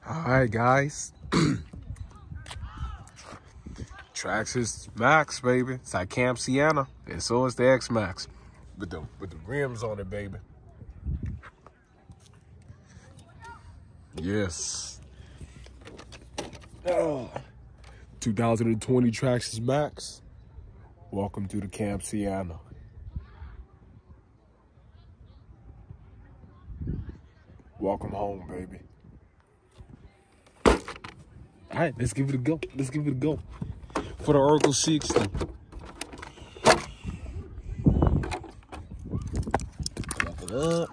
All right, guys. Traxxas Maxx, baby. It's like Camp Sienna, and so is the Xmaxx with the rims on it, baby. Yes. Oh. 2020 Traxxas Maxx. Welcome to the Camp Sienna. Welcome home, baby. All right, let's give it a go. Let's give it a go. For the Oracle 60. Lock it up.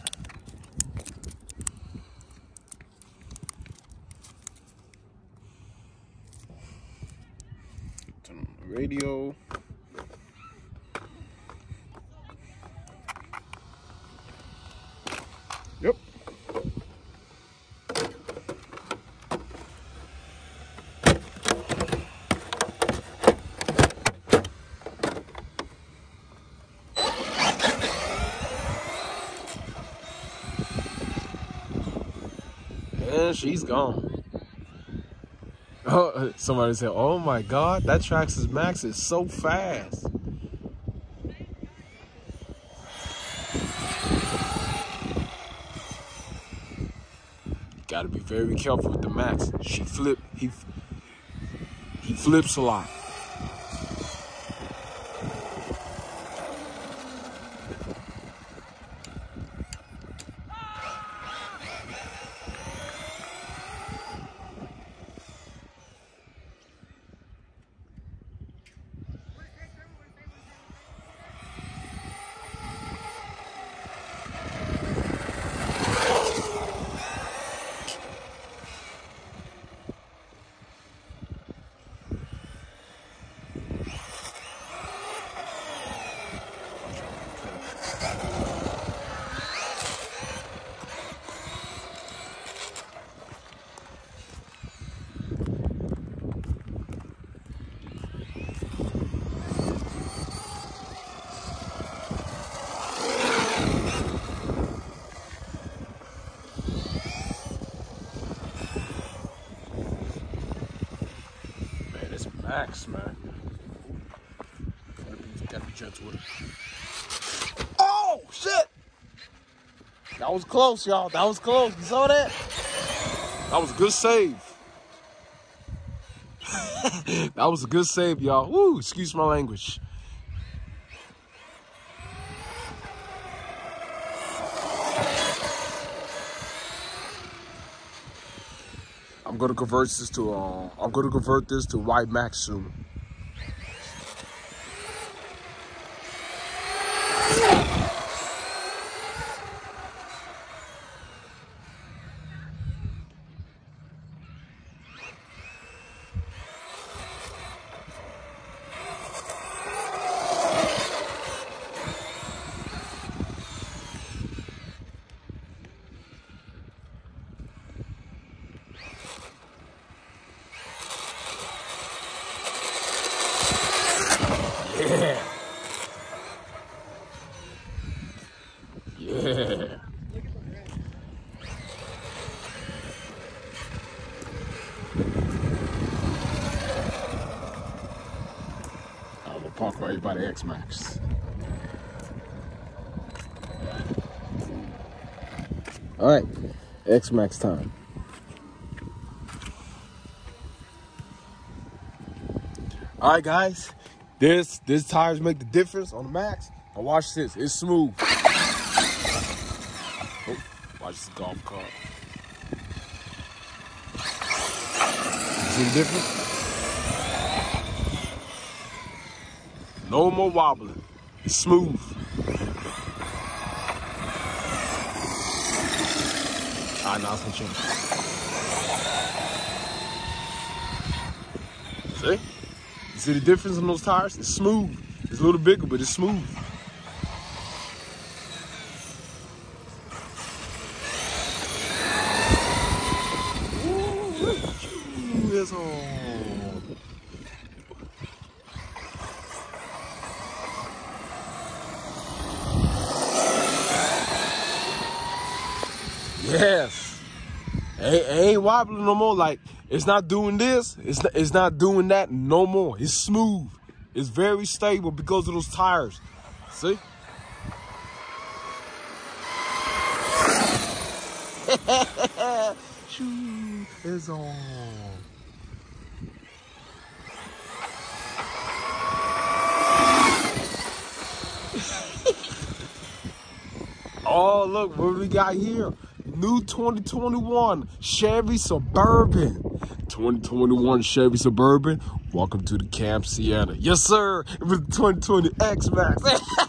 Turn on the radio. Yep. And she's gone. Oh, somebody said, "Oh my God, that Traxxas Maxx is so fast." Got to be very careful with the Maxx. He flips a lot. Maxx, man. Gotta be gentle with it. Oh, shit! That was close, y'all. That was close. You saw that? That was a good save. That was a good save, y'all. Woo, excuse my language. I'm gonna convert this to white Maxx soon. Yeah. Yeah. I'm gonna park right by the Xmaxx. All right, Xmaxx time. All right, guys. This tires make the difference on the Maxx. Now watch this. It's smooth. Oh, watch this golf cart. See the difference? No more wobbling. It's smooth. All right, now it's gonna change. See? You see the difference in those tires? It's smooth. It's a little bigger, but it's smooth. Ooh, that's all. Yes. It ain't wobbling no more. Like, it's not doing this. It's not doing that no more. It's smooth. It's very stable because of those tires. See? Shoe is on. Oh, look what we got here. New 2021 Chevy Suburban. 2021 Chevy Suburban. Welcome to the Camp Sienna. Yes, sir. With the 2020 Xmaxx.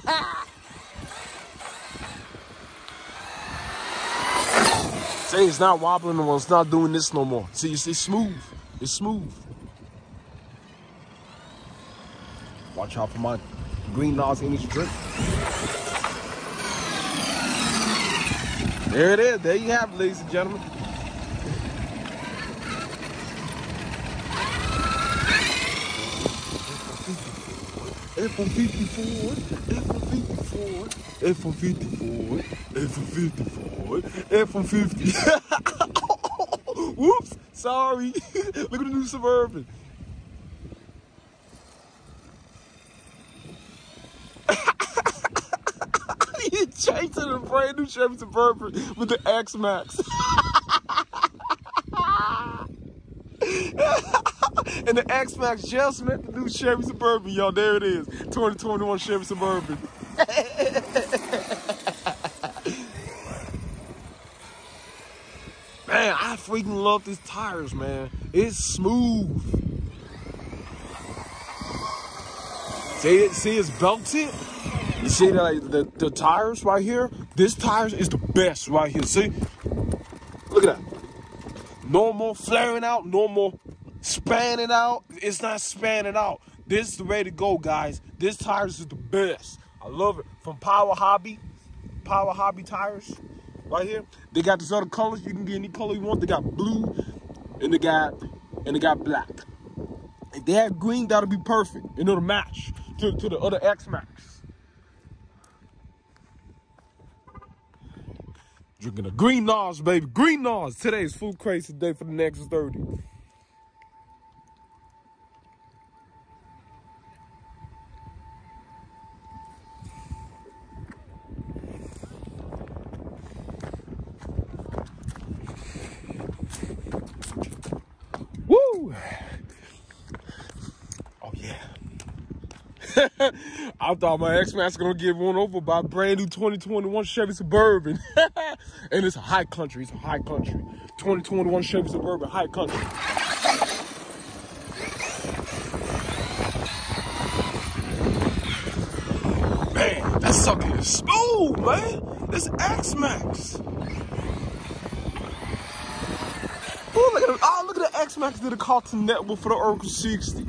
See, it's not wobbling no more. It's not doing this no more. See, it's smooth. It's smooth. Watch out for my green NOS energy drink. There it is. There you have it, ladies and gentlemen. F-154, F-154, F-154, F-154, F-150. Whoops, sorry. Look at the new Suburban. You changed to the brand new Chevy Suburban with the Xmaxx. And the Xmaxx just met the new Chevy Suburban, y'all. There it is. 2021 Chevy Suburban. Man, I freaking love these tires, man. It's smooth. See it's belted? You see that, like, the tires right here? This tires is the best right here. See? Look at that. No more flaring out, no more spanning out. It's not spanning out. This is the way to go, guys. This tires is the best. I love it. From Power Hobby tires right here. They got these other colors. You can get any color you want. They got blue and they got black. If they have green, that'll be perfect. It'll match to the other Xmaxx. Drinking a green NOS, baby. Green NOS. Today is food crazy day for the next 30. Woo! Oh, yeah. I thought my Xmaxx gonna get run over by a brand new 2021 Chevy Suburban. And it's a high country. It's a high country. 2021 Chevy Suburban, high country. Man, that sucker is smooth, man. This Xmaxx. Oh, look at it. Oh, look at the Xmaxx did a Cartoon Network for the Oracle 60.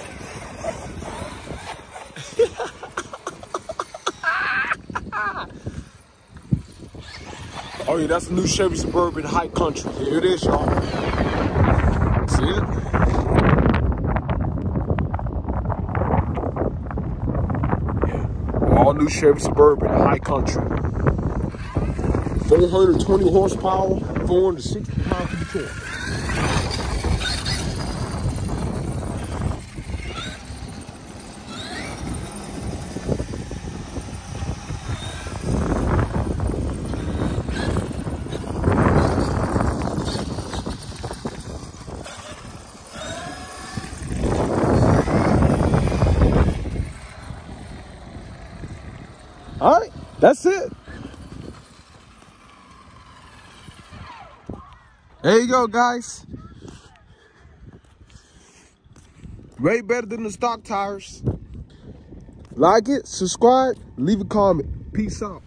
Oh yeah, that's a new Chevy Suburban high country. Here it is, y'all. See it? Yeah. All new Chevy Suburban high country. 420 horsepower, 460 pounds of torque. All right, that's it. There you go, guys. Way better than the stock tires. Like it, subscribe, leave a comment. Peace out.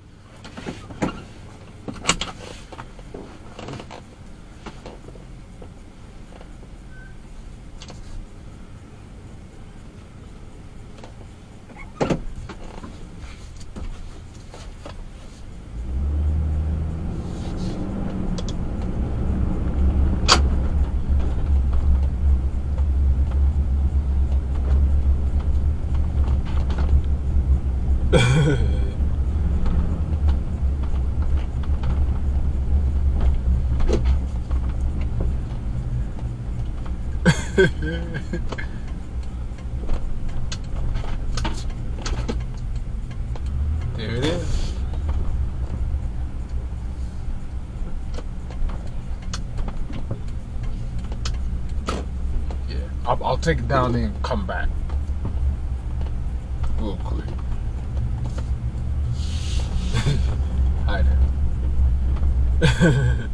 There it is. Yeah, I'll take it down there and come back real quick. Hi there.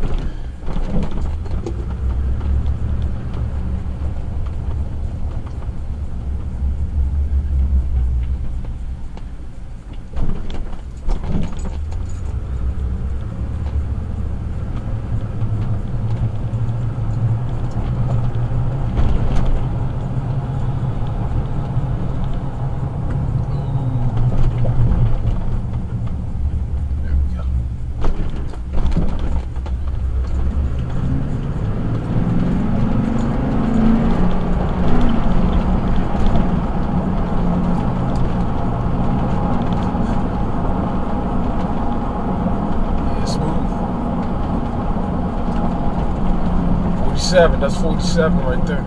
That's 47 right there.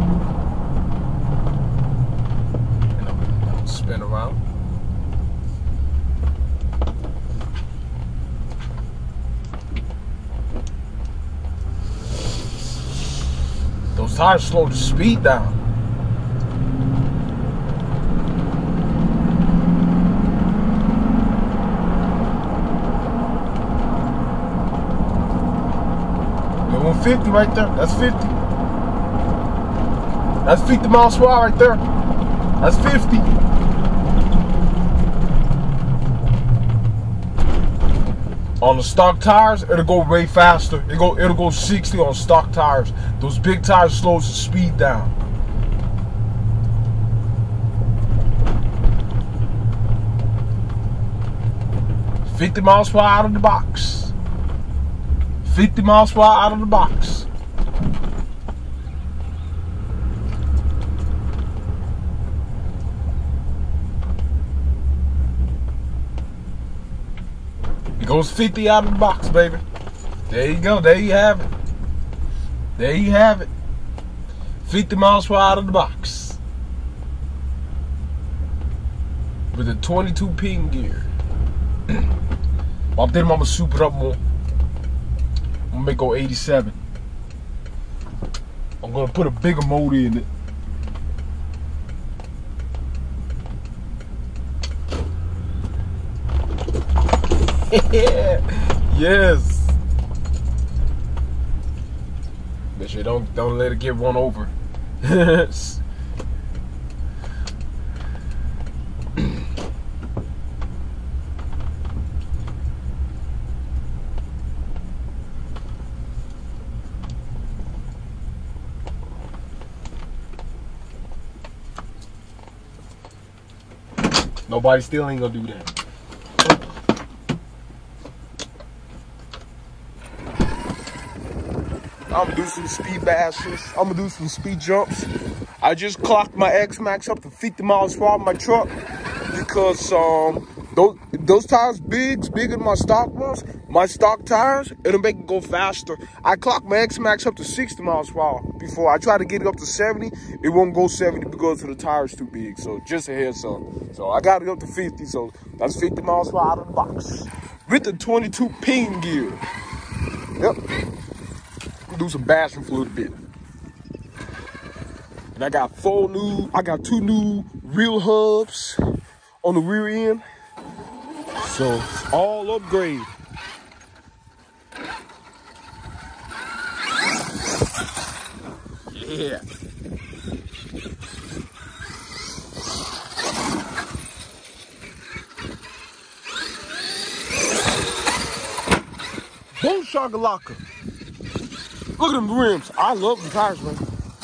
And I'll spin around. Those tires slow the speed down. They're 150 right there. That's 50. That's 50 miles per hour right there. That's 50. On the stock tires, it'll go way faster. It'll go 60 on stock tires. Those big tires slows the speed down. $50 miles per hour out of the box. 50 miles per hour out of the box. Goes 50 out of the box, baby. There you go. There you have it. There you have it. 50 miles per hour out of the box. With a 22 pin gear. I'm thinking I'm gonna soup it up more. I'm gonna make it go 87. I'm gonna put a bigger motor in it. Yes. Make sure don't let it get run over. Nobody still ain't gonna do that. I'm gonna do some speed bashes. I'm gonna do some speed jumps. I just clocked my Xmaxx up to 50 miles per hour on my truck because those tires bigger than my stock ones. My stock tires, it'll make it go faster. I clocked my Xmaxx up to 60 miles per hour before. I tried to get it up to 70. It won't go 70 because the tire's too big. So just a heads up. So I got it up to 50. So that's 50 miles per hour out of the box with the 22 pin gear. Yep. Do some bashing for a little bit. And I got two new real hubs on the rear end. So it's all upgrade. Yeah. Boom shakalaka. Look at them rims. I love the tires, man.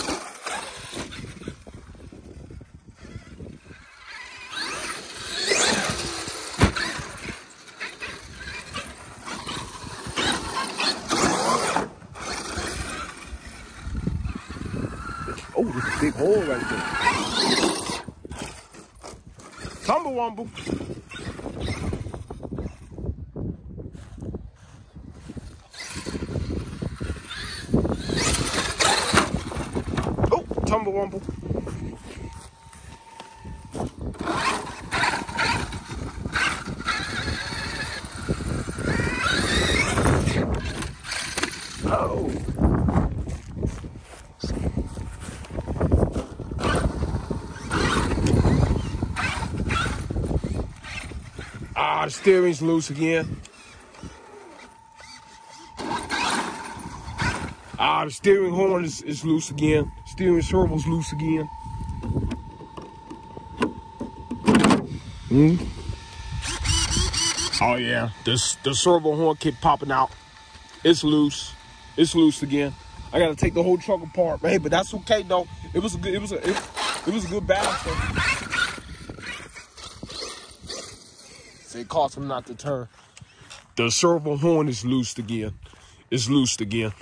Oh, there's a big hole right there. Tumblewumble. Wumble, wumble. Oh. Ah, the steering's loose again. Ah, the steering horn is loose again. Steering servo's loose again. Oh yeah, the servo horn kept popping out. It's loose. It's loose again. I gotta take the whole truck apart, man. But that's okay though. It was a good. It was a good battle. So it caused him not to turn. The servo horn is loosed again. It's loosed again.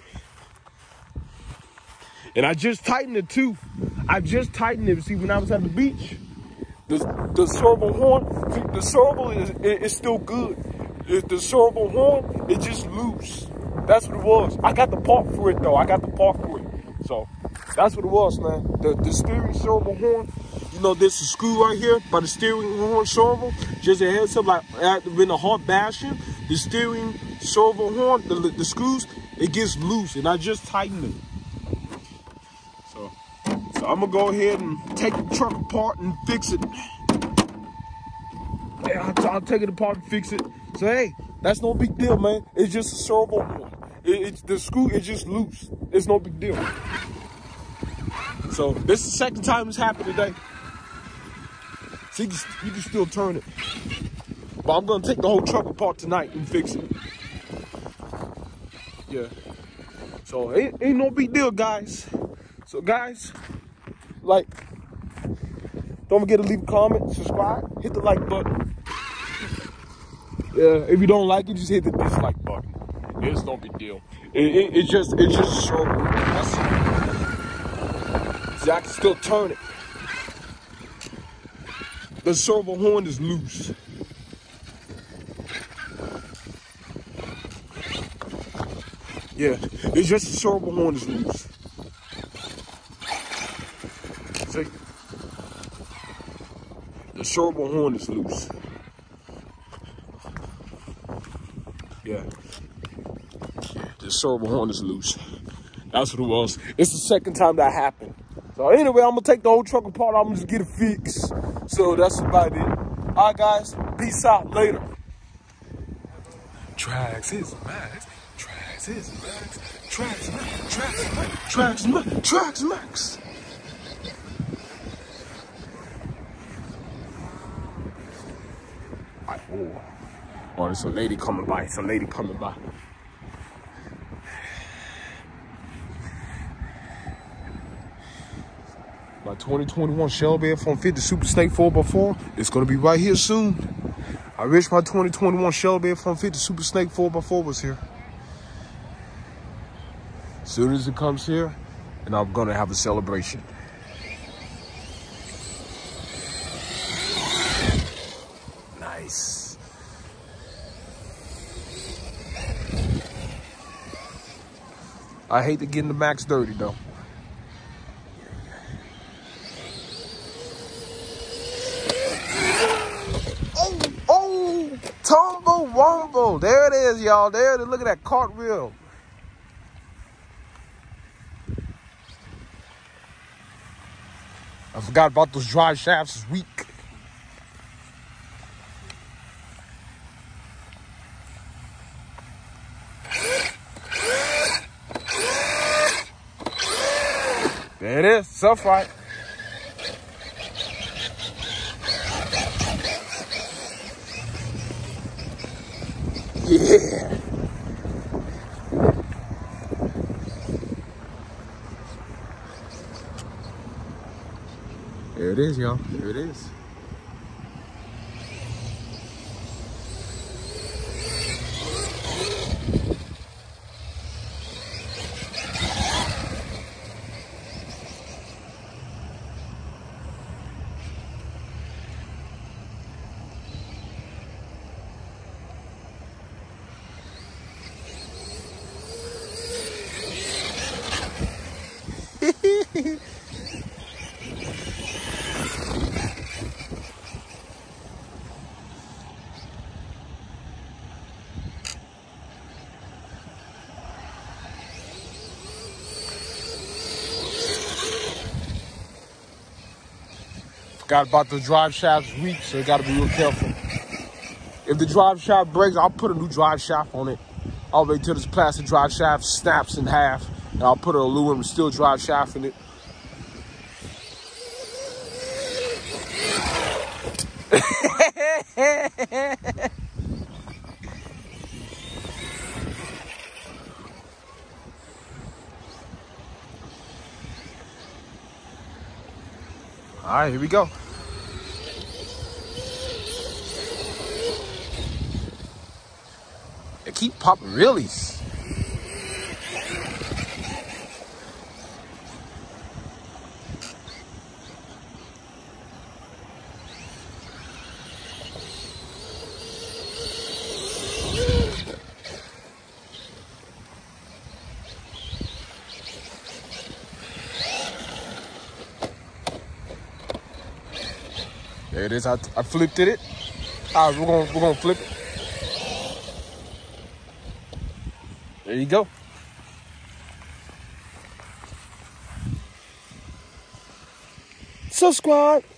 And I just tightened it too. I just tightened it. See, when I was at the beach, the servo horn, the servo is still good. The servo horn, it just loose. That's what it was. I got the part for it though. I got the part for it. So that's what it was, man. The steering servo horn. You know, there's a screw right here by the steering horn servo. Just a heads up, like when the hard bashing, the steering servo horn, the screws, it gets loose, and I just tightened it. So I'm gonna go ahead and take the truck apart and fix it. Yeah, I'll take it apart and fix it. So hey, that's no big deal, man. It's just a servo horn. It's the screw is just loose. It's no big deal. So this is the second time it's happened today. So you can still turn it. But I'm gonna take the whole truck apart tonight and fix it. Yeah. So it ain't no big deal, guys. So guys, like, don't forget to leave a comment, subscribe, hit the like button. Yeah, if you don't like it, just hit the dislike button. It's no big deal. It's just a servo. That's it. See, I can still turn it. The servo horn is loose. Yeah, it's just the servo horn is loose. See? The servo horn is loose. Yeah. The servo horn is loose. That's what it was. It's the second time that happened. So anyway, I'm gonna take the whole truck apart. I'm gonna just get it fixed. So that's about it. All right, guys. Peace out. Later. Traxxas, Maxx. Traxxas, Maxx. Traxxas. Oh, there's a lady coming by. It's a lady coming by. My 2021 Shelby F-150 Super Snake 4x4 is going to be right here soon. I wish my 2021 Shelby F-150 Super Snake 4x4 was here. As soon as it comes here, and I'm going to have a celebration. Nice. I hate to get in the Maxx dirty though. Tumble Wumble. There it is, y'all. There it is. Look at that cartwheel. I forgot about those drive shafts. It's weak. There it is. Stuff right. Yeah. There it is, y'all. There it is. Got about the drive shafts weak, so you gotta be real careful. If the drive shaft breaks, I'll put a new drive shaft on it. I'll wait till this plastic drive shaft snaps in half, and I'll put an aluminum steel drive shaft in it. All right, here we go. They keep popping realies. There it is. I flipped it. All right, we're gonna flip it. There you go. Subscribe.